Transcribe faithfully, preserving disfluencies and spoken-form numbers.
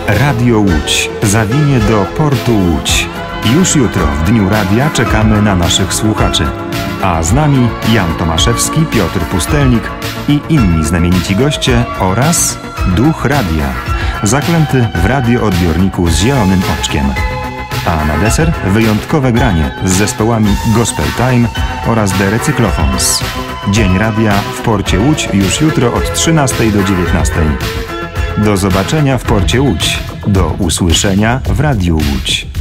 Radio Łódź zawinie do portu Łódź. Już jutro w Dniu Radia czekamy na naszych słuchaczy. A z nami Jan Tomaszewski, Piotr Pustelnik i inni znamienici goście oraz Duch Radia, zaklęty w radioodbiorniku z zielonym oczkiem. A na deser wyjątkowe granie z zespołami Gospel Time oraz The Recyclophons. Dzień Radia w porcie Łódź już jutro od trzynastej do dziewiętnastej. Do zobaczenia w porcie Łódź. Do usłyszenia w Radiu Łódź.